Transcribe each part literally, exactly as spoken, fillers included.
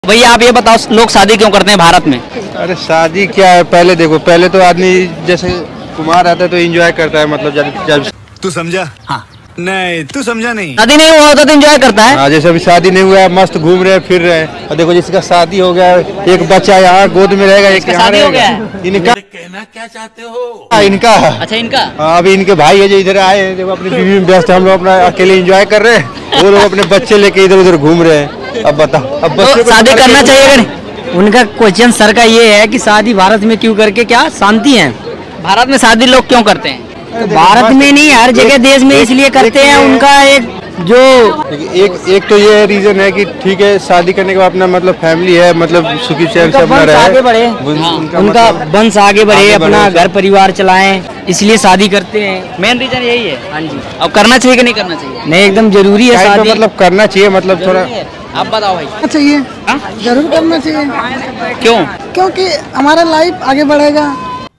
भैया आप ये बताओ, लोग शादी क्यों करते हैं भारत में? अरे शादी क्या है, पहले देखो, पहले तो आदमी जैसे कुमार रहता है तो एंजॉय करता है, मतलब जब जब तू समझा? हाँ। नहीं तू समझा नहीं। शादी नहीं हुआ होता तो एंजॉय करता है। हाँ, जैसे अभी शादी नहीं हुआ है, मस्त घूम रहे हैं फिर रहे हैं। और देखो जिसका शादी हो गया है, एक बच्चा यहाँ गोद में रहेगा, एक यहाँ शादी हो गया रहेगा। है। इनका कहना क्या चाहते हो? हाँ, इनका अच्छा इनका। हाँ, अभी इनके भाई है जो इधर आए हैं, देखो अपनी बीवी में व्यस्त, हम लोग अपना अकेले एंजॉय कर रहे हैं, वो लोग अपने बच्चे लेके इधर उधर घूम रहे हैं। अब बताओ, अब तो बच्चे को शादी करना चाहिए कि नहीं? उनका क्वेश्चन सर का ये है कि शादी भारत में क्यों करके क्या शांति है? भारत में शादी लोग क्यों करते हैं? तो भारत में नहीं, हर जगह देश में इसलिए करते हैं। उनका एक जो एक एक तो ये रीजन है कि ठीक है, शादी करने के बाद अपना मतलब फैमिली है, मतलब सुखी चैन से अपना वंश रहे, आगे बढ़े, उनका उनका मतलब वंश आगे बढ़े, आगे अपना बढ़े। घर परिवार चलाएं, इसलिए शादी करते हैं। मेन रीजन यही है। हाँ जी। अब करना चाहिए कि नहीं करना चाहिए? नहीं, एकदम जरूरी है टाइम पे शादी। मतलब करना चाहिए, मतलब थोड़ा आप बताओ भाई। चाहिए, हाँ? जरूर करना चाहिए, क्यों? क्योंकि हमारा लाइफ आगे बढ़ेगा।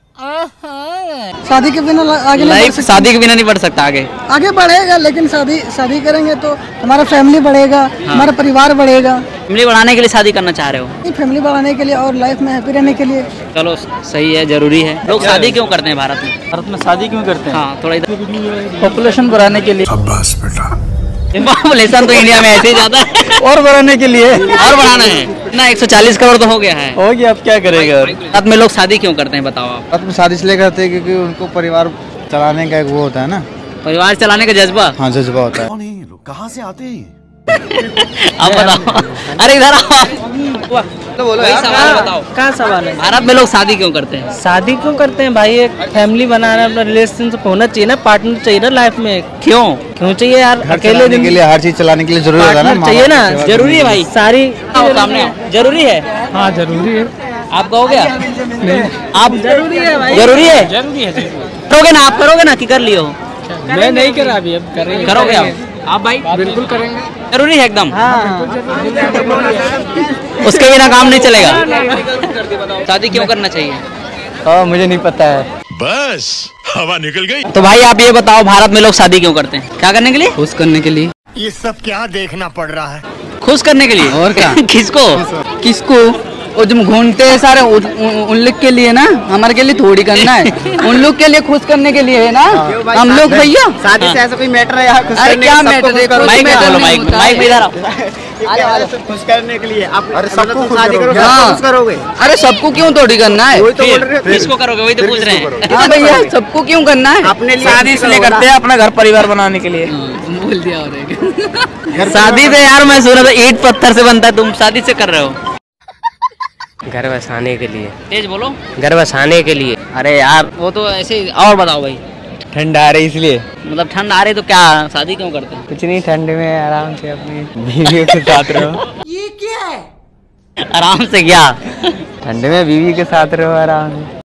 शादी के बिना ला- आगे नहीं बढ़ लाइफ सकते। शादी के बिना नहीं बढ़ सकता आगे। आगे बढ़ेगा, लेकिन शादी शादी करेंगे तो हमारा फैमिली बढ़ेगा, हमारा परिवार बढ़ेगा। फैमिली बढ़ाने के लिए शादी करना चाह रहे हो? फैमिली बढ़ाने के लिए और लाइफ में हैप्पी रहने के लिए। चलो सही है, जरूरी है। लोग शादी क्यों करते हैं भारत में? भारत में शादी क्यों करते हैं? हाँ थोड़ा इधर। पॉपुलेशन बढ़ाने के लिए। शाबाश बेटा। पॉपुलेशन तो इंडिया में ऐसे ही ज्यादा है। और बढ़ाने के लिए। और बढ़ाना है ना, एक सौ चालीस करोड़ तो हो गया है। हो गया, अब क्या करेगा? भारत में लोग शादी क्यों करते हैं बताओ आप? में शादी इसलिए करते हैं क्योंकि उनको परिवार चलाने का एक वो होता है ना, परिवार चलाने का जज्बा। हाँ जज्बा होता है। कौन है ये लोग? कहाँ से आते हैं? आप बताओ। अरे इधर आओ, तो बोलो वही सवाल बताओ। क्या सवाल है? भारत में लोग शादी क्यों करते हैं? शादी क्यों करते हैं भाई? एक फैमिली बनाना, अपना रिलेशनशिप होना चाहिए ना, पार्टनर चाहिए ना लाइफ में। क्यों? क्यों चाहिए यार? घर अकेले चलाने दिन के लिए, हर चीज चलाने के लिए जरूरी होता है ना, पार्टनर माँ चाहिए बाप ना, की सेवा जरूरी है भाई। सारी आओ सामने आओ। जरूरी है? हाँ जरूरी है। आप कहोगे? आप जरूरी है भाई। जरूरी है? जरूरी है। करोगे ना? आप करोगे ना कि कर लियो? मैं नहीं करा अभी, अब करेंगे। करोगे आप? आप भाई बिल्कुल करेंगे। जरूरी है एकदम। हाँ। उसके बिना काम नहीं चलेगा। शादी क्यों करना चाहिए? हाँ मुझे नहीं पता है। बस हवा निकल गई। तो भाई आप ये बताओ, भारत में लोग शादी क्यों करते हैं? क्या करने के लिए? खुश करने के लिए। ये सब क्या देखना पड़ रहा है? खुश करने के लिए। और क्या? किसको? किसको? वो जो घूमते हैं सारे उन, उन, उन लोग के लिए ना, हमारे के लिए थोड़ी करना है। उन लोग के लिए खुश करने के लिए है ना। हम लोग भैया शादी से ऐसा कोई मैटर है यहाँ? अरे क्या मैटर है? कोई माइक में मैटर बोलो, नहीं माइक होता माइक में है। इधर आओ। खुश करने के लिए आप अरे सबको खुश शादी करो, करोगे। हाँ। खुश करोगे। अरे सबको क्यों थोड़ी करना है? फिर किसको करोगे? वही तो पूछ रहे हैं। हाँ भैया, सबको क्यों करना है? अपने लिए शादी इसलिए करते हैं अपना घर परिवार बनाने के लिए। बोल दिया और शादी तो यार मैं सुना था ईंट पत्थर से बनता है, तुम शादी से कर रहे हो? घर बसाने के लिए। तेज बोलो। घर बसाने के लिए। अरे यार वो तो ऐसे ही। और बताओ भाई। ठंड आ रही इसलिए। मतलब ठंड आ रही तो क्या शादी क्यों करते हैं? कुछ नहीं, ठंड में आराम से अपनी बीवी के साथ रहो। आराम से क्या? ठंड में बीवी के साथ रहो आराम से।